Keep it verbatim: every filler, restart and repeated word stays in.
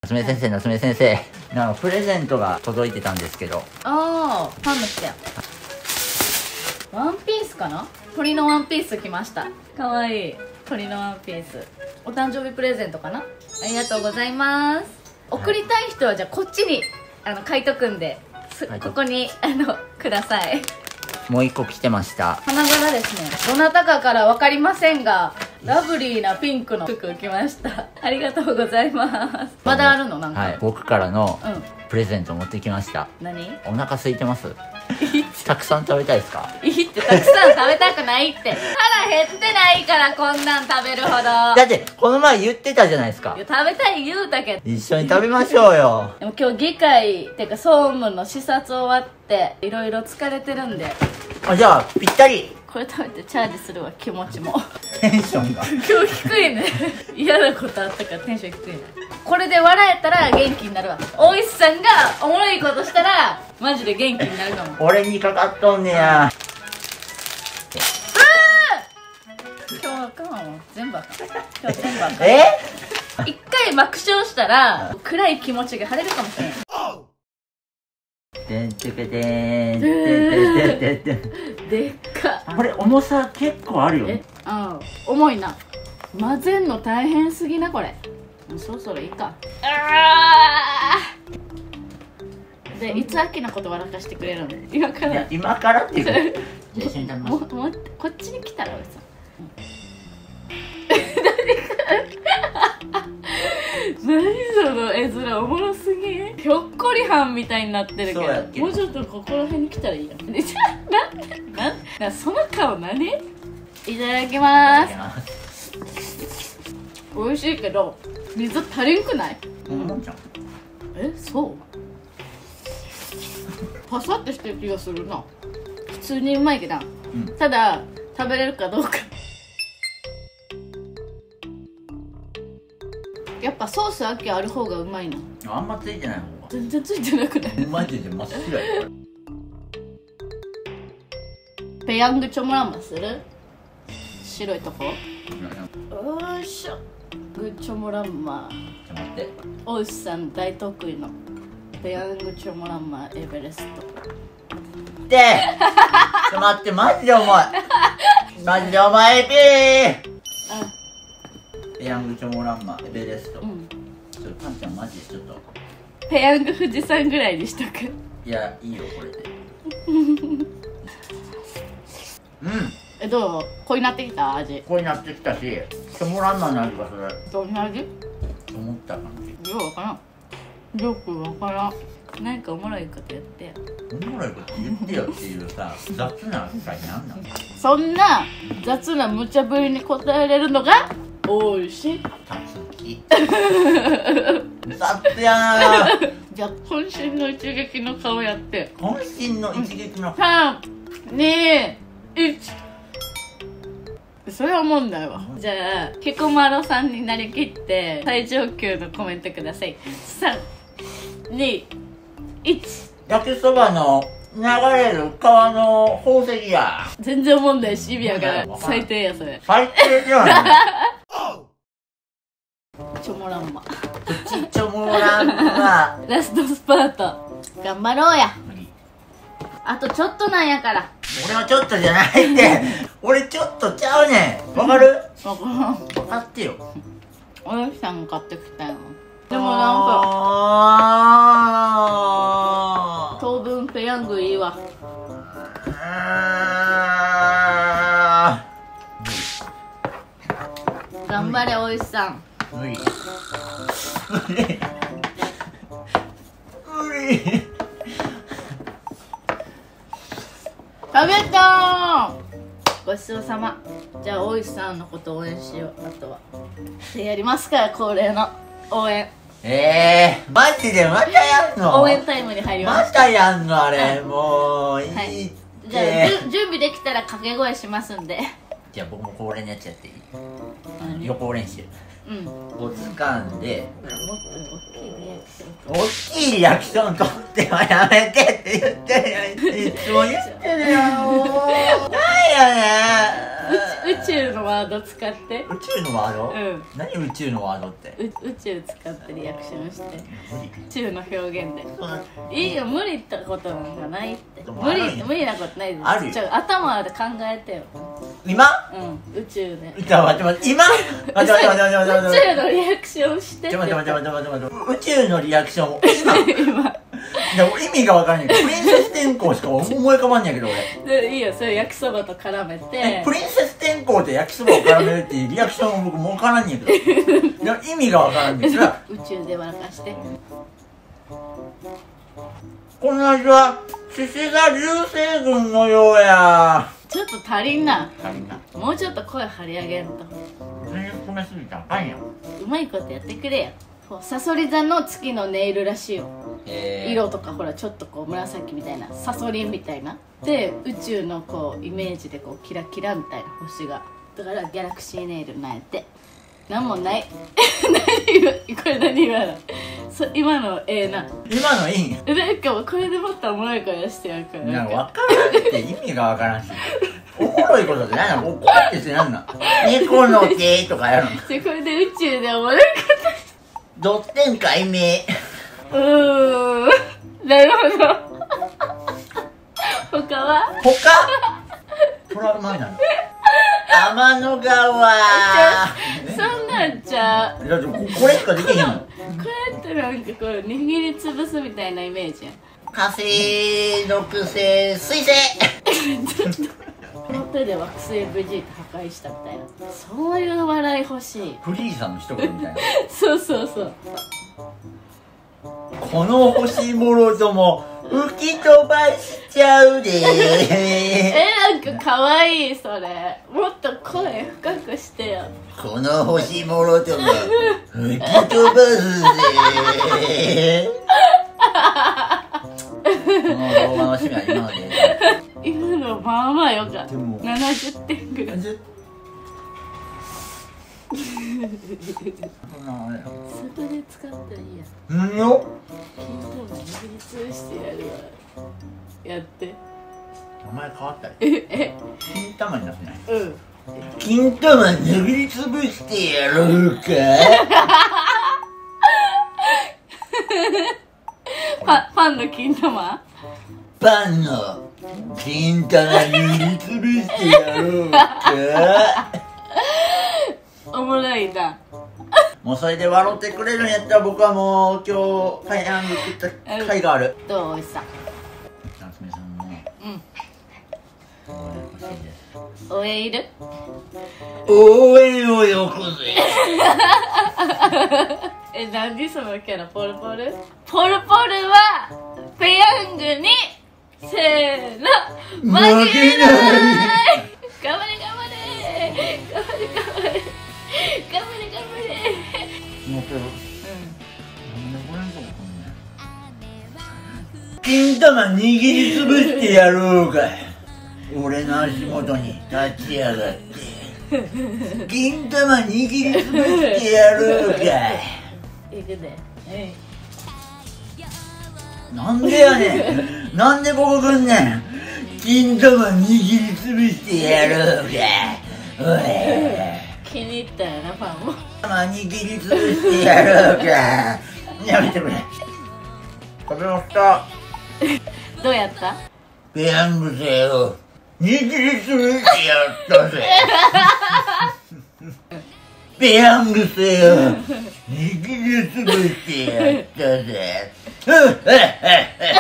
夏目先生、夏目先生、なんかプレゼントが届いてたんですけど。 ああ、ファンの人や。ワンピースかな。鳥のワンピース来ました。かわいい鳥のワンピース。お誕生日プレゼントかな。ありがとうございます。送りたい人はじゃあこっちにあの書いとくんで、ここにあのください。 もう一個来てました。 花柄ですね。どなたかから分かりませんが、ラブリーなピンクの服来ました。ありがとうございます。まだあるの？なんか、 はい、僕からのうん、 プレゼント持ってきました。 何？ お腹空いてます？たくさん食べたいですか？ いいって、たくさん食べたくないって。腹減ってないからこんなん食べるほど。 だってこの前言ってたじゃないですか。 いや、食べたい言うたけど。 一緒に食べましょうよ。 でも今日議会っていうか総務の視察終わっていろいろ疲れてるんで、 あ、じゃあぴったり。 これ食べてチャージするわ。気持ちもテンションが今日低いね。嫌なことあったからテンション低いね。これで笑えたら元気になるわ。大石さんがおもろいことしたらマジで元気になるかも。 俺にかかっとんねや。 今日はあかんわ。全部あかん。今日全部あかん。 え一回爆笑したら暗い気持ちが晴れるかもしれない。 てんてけてんてんてんてんてん。 でっか。 これ重さ結構あるよ。 え、ああ、重いな。混ぜんの大変すぎなこれ。そろそろいいか。ああ。で、いつ秋のこと笑かしてくれるの？今から。 いや、今からっていうか。じゃあ一緒に食べましょう。 ももこっちに来たらおいさん。何その絵面おもろすぎん。ひょっこりはんみたいになってるけど、もうちょっとここら辺に来たらいいやん。で、じゃあなんでなんなその顔何？いただきまーす。美味しいけど水足りんくない？ うん、ちゃん。 え、そう？パサッとしてる気がするな。普通にうまいけど、うん、ただ食べれるかどうか。やっぱソースあきある方がうまいな。 あんまついてない方が全然ついてなくない？ マジで真っ白や。 ペヤングチョモランマする？白いとこ。よいしょ。グチョモランマ。 ちょっと待って。 大石さん大得意のペヤングチョモランマエベレスト。 で、ちょっと待って、マジで重い。マジで重いピー。ペヤングチョモランマエベレスト。うん、ちょっとパンちゃんマジでちょっとペヤング富士山ぐらいにしとく。 いや、いいよこれで。うん。 え、どう？濃いなってきた味？ 濃いなってきたし、チョモランマの味がする。 どんな味？ 思った感じ。 よくわからん。よくわからん。なんかおもろいことやってよ。 おもろいこと言ってよっていうさ、雑な扱いなんなん？ そんな雑な無茶ぶりに答えれるのがおいしい。 たつき。雑やー。 じゃあ渾身の一撃の顔やって。 渾身の一撃の。 さん、に、いち。それは問題わ。じゃあキコマロさんになりきって最上級のコメントください。さん、に、いち。 焼きそばの流れる川の宝石や。 全然問題シビアが最低やそれ。 最低じゃない。 チョモランマ。 プチチョモランマ。 ラストスパート。頑張ろうや。あとちょっとなんやから。 俺はちょっとじゃないって。俺ちょっとちゃうねん。わかる？ わからん。 分かってよ。 およしさんが買ってきたよ。でもなんか当分ペヤングいいわ。頑張れおいしさん。 無理。無理。無理。 食べたー。ごちそうさま。じゃあおいしさんのこと応援しよう。あとはでやりますから恒例の応援。 えー、マジでまたやんの？ 応援タイムに入りました。 またやんのあれ、うん、もういいって、はい、 じゃあ準備できたら掛け声しますんで。 じゃあ僕も恒例のやつやっていい？うん、予行練習。うん。を掴んで、もっと大きいリアクション取ってはやめてって言ってるよ。いつも言ってるよ。もう。なんやねん。 宇宙のワード使って。 宇宙のワード？ うん。 何宇宙のワードって？ 宇宙使ってリアクションして。 無理。 宇宙の表現で。いいよ、無理ってことなんかないって。無理、無理なことないです。 あるよ。 ちょ、頭で考えてよ。 今？ うん、宇宙で。 じゃあ待って待って、今？待って待って待って待って待って。 宇宙のリアクションして。 ちょ待って待って待って待って待って。宇宙のリアクションを今？今。いや意味が分からんねんけど、プリンセス天功しか思い浮かばんねんけど俺。 でいいよ、それ焼きそばと絡めて。 プリンセス天功で焼きそばを絡めるっていうリアクションを僕もう分からんねんけど。いや意味が分からんねんけど。 宇宙で笑かして。 この味は獅子座流星群のようや。 ちょっと足りんな。 足りんな。 もうちょっと声張り上げんと。 全然込めすぎたらあかんやん。 うまいことやってくれや。さそり座の月のネイルらしいよ。色とかほらちょっとこう紫みたいなサソリみたいなで、宇宙のこうイメージでこうキラキラみたいな星が、だからギャラクシーネイルなんやって。なんもない何これ何今のそ今のええな。 今のいいんや。 なんかもうこれでもっとおもろいからしてやるから。 いや分からんって意味が分からんし、おもろいことって何なの？こうやってして何なの？猫の手とかやるの？ これで宇宙でおもろいことしてドッテン解明。 うーん、なるほど。他は？ 他？トラウマになる。天の川。 そんなんちゃう。 だってこれしかできへんの。これってなんかこう握りつぶすみたいなイメージやん。 火星、木星、水星。 この手で惑星ブジート破壊したみたいな、そういう笑い欲しい。 フリーさんの一言みたいな。 そうそうそう。 この星もろとも吹き飛ばしちゃうでえ、なんかかわいいそれ。もっと声深くしてよ。 この星もろとも吹き飛ばすぜこの動画の趣味は今ので今のまあまあよかった。ななじゅってんぐらい。そこで使ったらいいや。 んの金玉握りつぶしてやるわ。やって。 お前変わったよ。 ええ金玉になってない。 うん。 金玉握りつぶしてやろうか。 パパンの金玉？ パンの金玉握りつぶしてやろうか。 おもろいな。 もうそれで笑ってくれるんやったら僕はもう今日海岸に行った甲斐がある。 どうおいしさ。 夏目さんもうん応援欲しいです。 応援いる？ 応援をよこぜ。 え、何そのキャラ？ポルポル？ポルポルはペヤングにせーの負けない。頑張れ頑張れ頑張れ頑張れ頑張れ頑張れ頑張れ。 持ってる。うん。なんでこれんとここんねん。金玉握りつぶしてやろうか。俺の足元に立ち上がって金玉握りつぶしてやろうか。 いくで。 なんでやねん。なんでここ来んねん。金玉握りつぶしてやろうか。おい。 気に入ったよな、パンも。 玉握りつぶしてやろうか。やめてくれ。食べました。 どうやった？ ペヤング製を握りつぶしてやったぜ。ペヤング製を握りつぶしてやったぜ。